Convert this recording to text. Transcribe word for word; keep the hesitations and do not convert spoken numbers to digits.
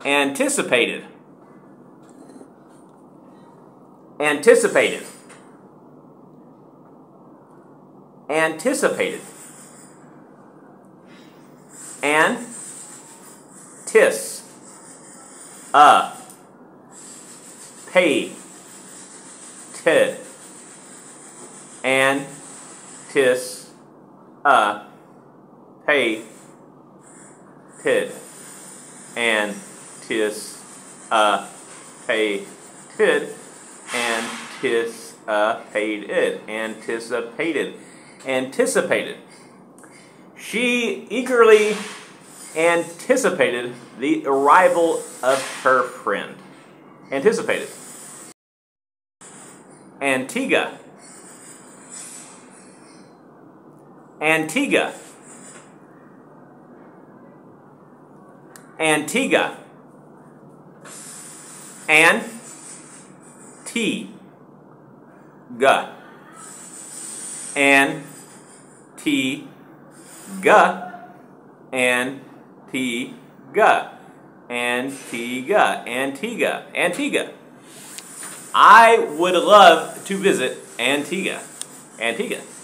anticipated, anticipated, anticipated, and tis, a, pay, tid, and tis, a, pay, tid, and tis, a, pay, tid, and tis, a, paid it, anticipated, anticipated. She eagerly anticipated the arrival of her friend. Anticipated. Antigua, Antigua, Antigua, and T, ga, and T, ga, and T, ga, Antigua, Antigua, Antigua. I would love to visit Antigua, Antigua.